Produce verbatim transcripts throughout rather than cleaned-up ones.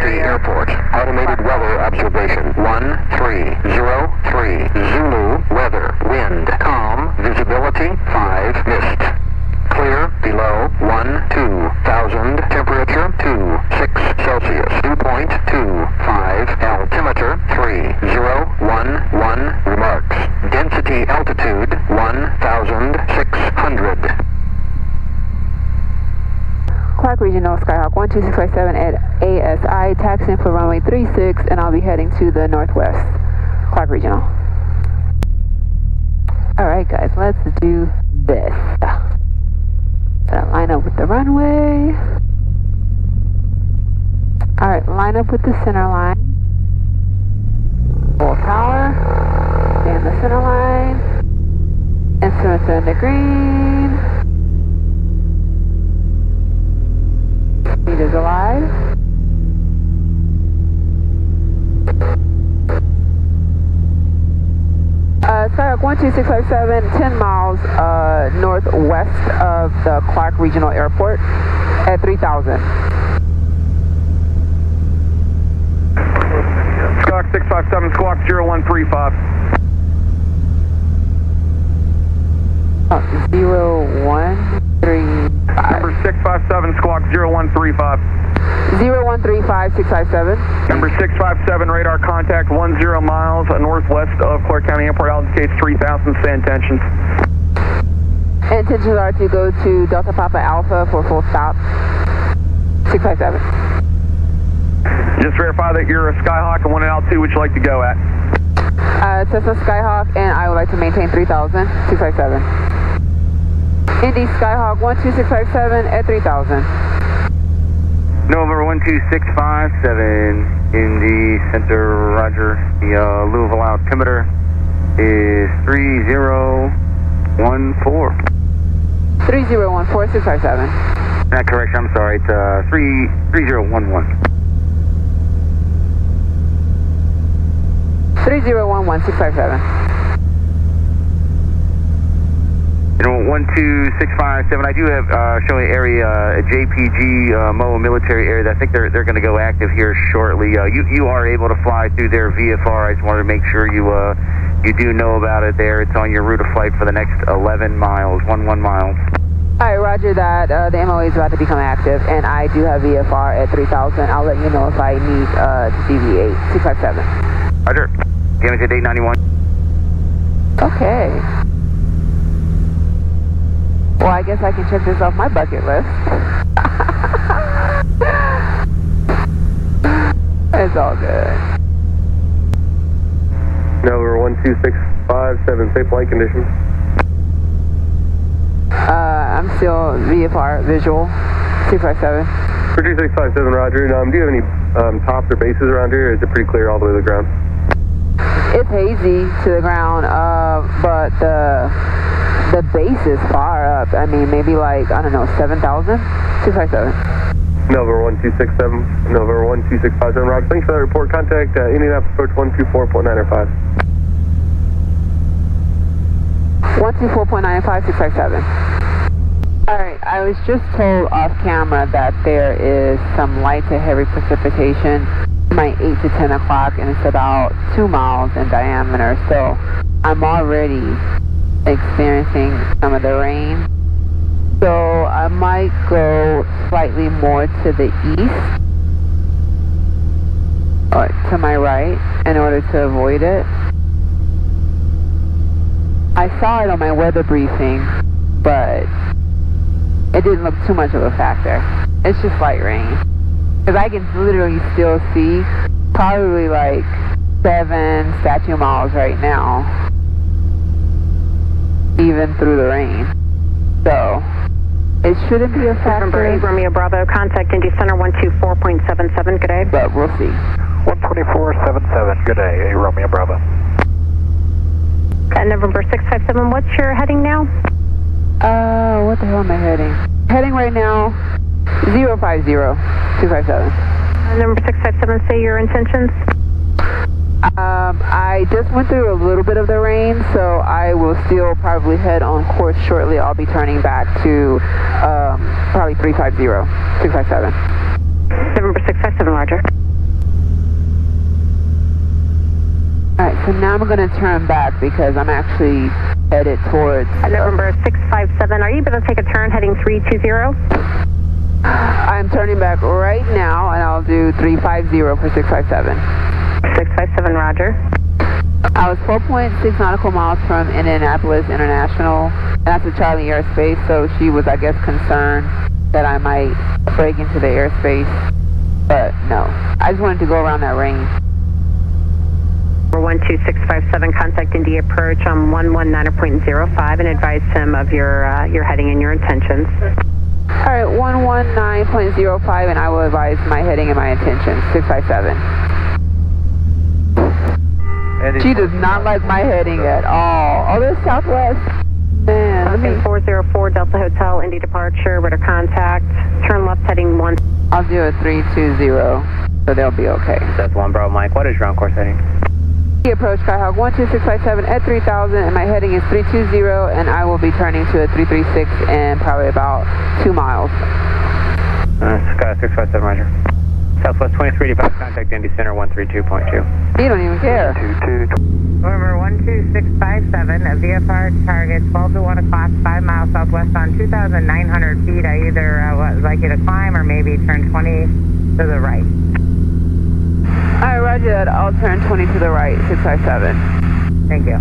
area. Airport. Automated weather observation. one three zero three. Zulu weather. Wind calm. Visibility five. Mist. Clear below one two thousand. Temperature two six Celsius. Dew point two five. Altimeter three zero one one. Remarks. Density altitude one thousand six hundred. Clark Regional Skyhawk one two six five seven at A S I, taxiing for runway three six, and I'll be heading to the northwest. Clark Regional. Alright guys, let's do this. Gonna line up with the runway. Alright, line up with the center line. Full power. Stay in the center line. Instruments are in the green. Speed is alive. Uh, Skyhawk one two six five seven, ten miles uh, northwest of the Clark Regional Airport at three thousand. Squawk six five seven, squawk zero one three five. Oh, zero one three five. Number six five seven, squawk zero one three five. zero one three five six five seven. Number six five seven, radar contact one zero miles northwest of Clark County Airport, altitude three thousand, say intentions. Intentions are to go to Delta Papa Alpha for full stop. six five seven. Just verify that you're a Skyhawk and one at altitude, which you like to go at? Uh, Cessna Skyhawk, and I would like to maintain three thousand, six five seven. Indy Skyhawk one two six five seven at three thousand. Nova one two six five seven, Indy Center, roger. The uh, Louisville altimeter is three zero one four. three zero one four six five seven. Not correct, I'm sorry, it's uh, three zero one one. three zero one one six five seven. You know, one two six five seven, I do have uh, showing area, uh, J P G, uh, M O A military area. I think they're they're going to go active here shortly. Uh, you you are able to fly through their V F R. I just wanted to make sure you uh, you do know about it there. It's on your route of flight for the next eleven miles, one one miles. All right, roger that. Uh, the M O A is about to become active, and I do have V F R at three thousand. I'll let you know if I need uh, to deviate. six five seven. Roger. Damage at eight ninety-one. Okay. Well, I guess I can check this off my bucket list. It's all good. Nova one two six five seven, safe flight conditions. Uh, I'm still V F R visual. six five seven. For two six five seven, roger. Um, do you have any um, tops or bases around here, or is it pretty clear all the way to the ground? It's hazy to the ground, uh, but the the base is far up. I mean, maybe like, I don't know, seven thousand? two five seven. Nova one two six seven, Nova one two six five seven, roger. Thanks for that report. Contact uh, Indianapolis approach one two four point nine five. one two four point nine five, six five seven. Alright, I was just told off camera that there is some light to heavy precipitation my eight to ten o'clock, and it's about two miles in diameter, so I'm already experiencing some of the rain. So I might go slightly more to the east or to my right in order to avoid it. I saw it on my weather briefing, but it didn't look too much of a factor. It's just light rain. Because I can literally still see probably like seven statute miles right now, even through the rain. So it shouldn't be a factor. Number eight, Romeo Bravo, contact Indy Center one two four point seven seven, good day. But we'll see. one twenty-four seventy-seven, good day, Romeo Bravo. At November six five seven, what's your heading now? Uh, what the hell am I heading? Heading right now, zero five zero, two five seven. Uh, number six five seven, say your intentions. Um, I just went through a little bit of the rain, so I will still probably head on course shortly. I'll be turning back to um, probably three five zero, two five seven. November six five seven, roger. now I'm going to turn back because I'm actually headed towards... At November six five seven, are you able to take a turn heading three two zero? I'm turning back right now, and I'll do three five zero for six five seven. six five seven, roger. I was four point six nautical miles from Indianapolis International, and that's a Charlie airspace, so she was, I guess, concerned that I might break into the airspace, but no. I just wanted to go around that range. one two six five seven, contact India approach on one one nine point zero five and advise him of your, uh, your heading and your intentions. All right, one one nine point zero five, and I will advise my heading and my intentions, six five seven. She does not like my heading at all. Oh, there's Southwest. Man, Okay, four zero four Delta Hotel, Indy departure, radar contact, turn left heading one. I'll do a three two zero, so they'll be okay. That's one Bravo Mike. What is your on-course heading? Approach Skyhawk one two six five seven at three thousand, and my heading is three two zero, and I will be turning to a three three six in probably about two miles. Uh, Sky six five seven, roger. Southwest twenty-three, departure contact Indy Center one three two point two. You don't even care. November one two six five seven, V F R target twelve to one o'clock, five miles southwest on two thousand nine hundred feet. I either uh, would like you to climb or maybe turn twenty to the right. All right, roger that. I'll turn twenty to the right, six five seven. Thank you.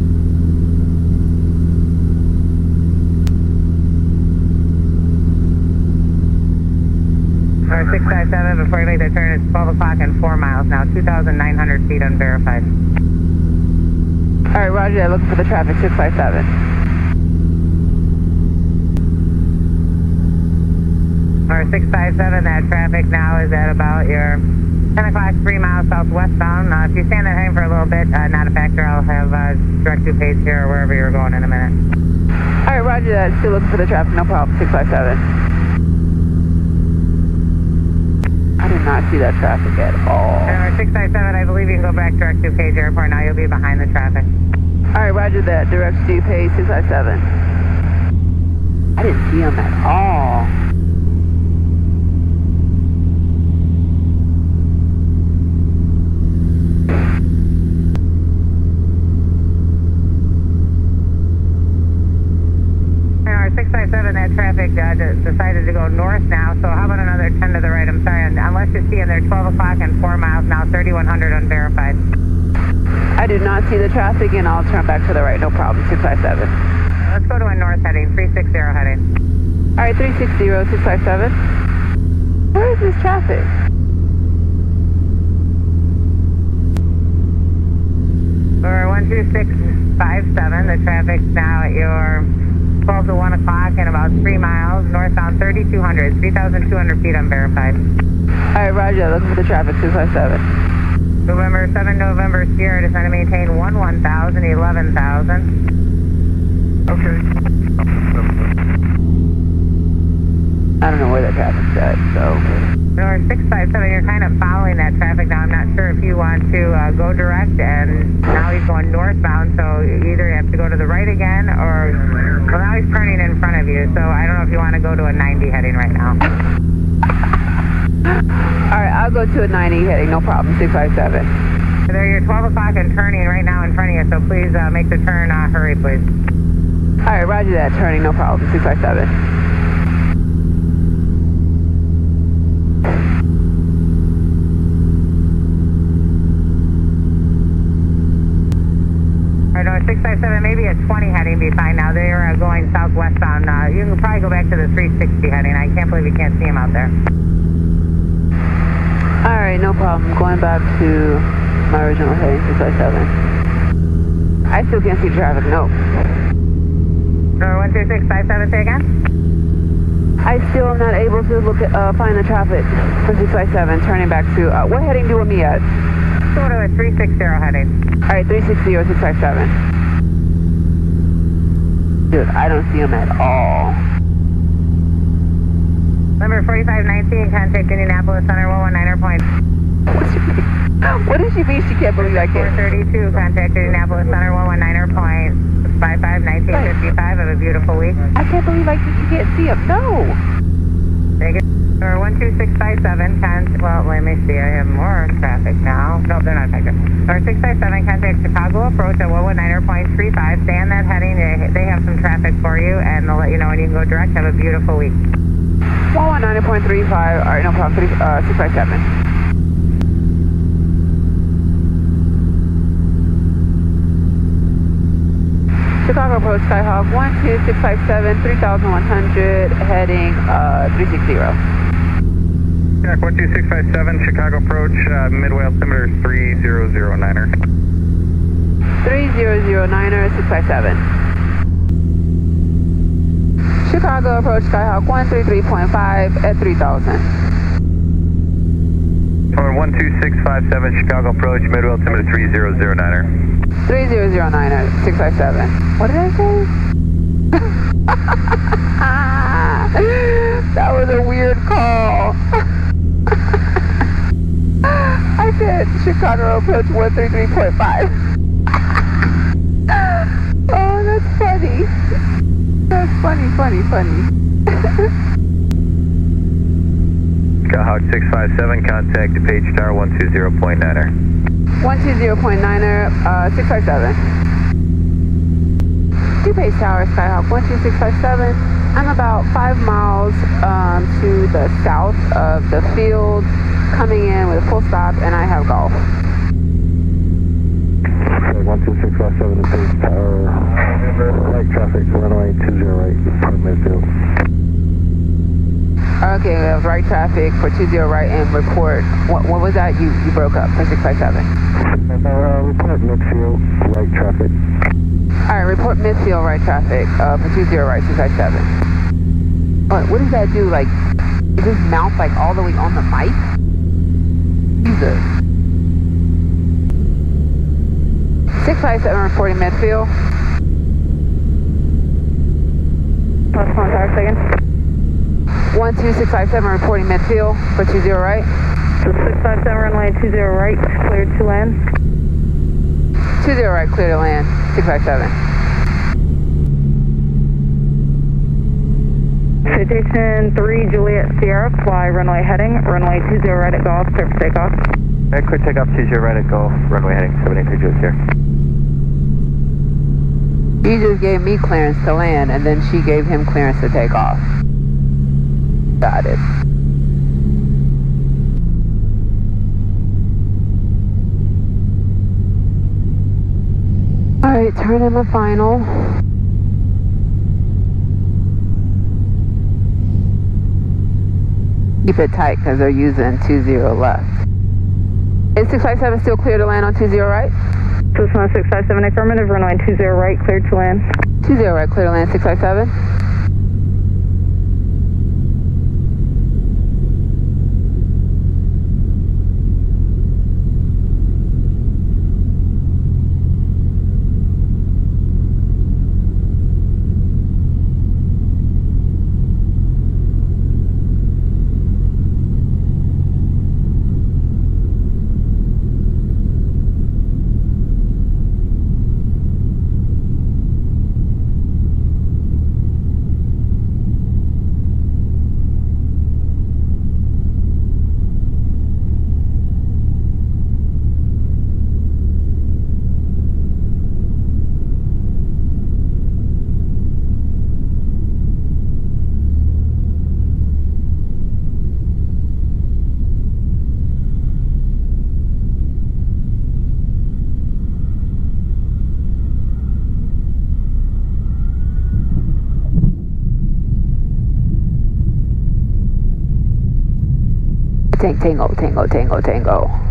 Or six five seven, before you make the turn, it's twelve o'clock and four miles now, two thousand nine hundred feet unverified. All right, roger that. Looking for the traffic, six five seven. Or six five seven, that traffic now is at about your ten o'clock, three miles southwestbound. Uh, if you stand at home for a little bit, uh, not a factor, I'll have uh, direct to Pace here or wherever you're going in a minute. All right, roger that. Still looking for the traffic, no problem, six five seven. I did not see that traffic at all. Number six five seven, I believe you can go back direct to Page Airport. Now you'll be behind the traffic. All right, roger that. Direct to Page six five seven. I didn't see him at all. six five seven, that traffic uh, decided to go north now, so how about another ten to the right? I'm sorry, unless you see in there twelve o'clock and four miles now, thirty-one hundred unverified. I do not see the traffic, and I'll turn back to the right, no problem, six five seven. Let's go to a north heading, three six zero heading. All right, three six zero, six five seven. Where is this traffic? For one two six five seven, the traffic's now at your twelve to one o'clock and about three miles, northbound thirty-two hundred, three thousand two hundred feet unverified. All right, roger, looking for the traffic, six five seven. November seven, November Sierra, descend to maintain one one thousand, eleven thousand. Okay. I don't know where the traffic's at, so. Number six five seven, you're kind of following that traffic now. I'm not sure if you want to uh, go direct, and now he's going northbound, so either you have to go to the right again, or, well, now he's turning in front of you, so I don't know if you want to go to a ninety heading right now. All right, I'll go to a ninety heading, no problem, six five seven. There, you're twelve o'clock and turning right now in front of you, so please uh, make the turn, uh, hurry, please. All right, roger that, turning, no problem, six five seven. six five seven, maybe a twenty heading be fine now. They're uh, going southwestbound. Uh, you can probably go back to the three sixty heading. I can't believe you can't see them out there. All right, no problem. Going back to my original heading, six five seven. I still can't see the traffic, no. Number one two six five seven, say again? I still am not able to look at, uh, find the traffic for six five seven, turning back to, uh, what heading do you want me at? Go to a three six zero heading. All right, three six zero, six five seven. Dude, I don't see him at all. Number forty-five nineteen, contact Indianapolis Center one one nine point. What's she mean? What does she mean she can't believe I four can't? thirty-two, contact Indianapolis Center one one nine point five five nineteen fifty-five. Have a beautiful week. I can't believe I, you can't see him. No. Take it. Or one two six five seven, con- well, let me see, I have more traffic now. No, they're not affected. Or six five seven, contact Chicago approach at one one nine point three five. Stay on that heading, they, they have some traffic for you, and they'll let you know when you can go direct. Have a beautiful week. one one nine point three five, alright, no problem, uh, six five seven. Chicago approach Skyhawk one two six five seven, three thousand one hundred, heading uh, three six zero. Jack one two six five seven, Chicago approach, uh, midway altimeter three zero zero niner. three zero zero niner, six five seven. Chicago approach Skyhawk one three three point five at three thousand. Or one two six five seven, Chicago approach, midway altimeter three zero zero niner. three zero zero niner, six five seven. What did I say? That was a weird call. I said Chicago approach one three three point five. Oh, that's funny. That's funny, funny, funny. Skyhawk six five seven, contact DePage Tower one two zero point niner. one two zero point niner, uh, six five seven. DuPage Tower, Skyhawk one two six five seven. I'm about five miles um, to the south of the field, coming in with a full stop, and I have golf. one two six five seven, DuPage Tower, light traffic, runway two zero right, from midfield. Okay, we have right traffic for two zero right and report. What, what was that? You you broke up for six five seven. Uh, report midfield, right traffic. Alright, report midfield right traffic uh, for two zero right, six five seven. What, what does that do? Like, is this mouth like all the way on the mic? Jesus. six five seven reporting midfield. Last contact, second. one two six five seven reporting midfield for two zero right. So six five seven, runway two zero right, cleared to land. two zero right, clear to land, six five seven. Citation three, Juliet Sierra, fly runway heading, runway two zero right at golf, clear for takeoff. Alright, clear takeoff two zero right at golf, runway heading seven eight three Juliet Sierra. He just gave me clearance to land, and then she gave him clearance to take off. Got it. Alright, turn in my final. Keep it tight because they're using two zero left. Is six five seven still clear to land on two zero right? Tucson six five seven affirmative, runway two zero right, cleared to land. two zero right, clear to land, six five seven. Tango, tango, tango, tango.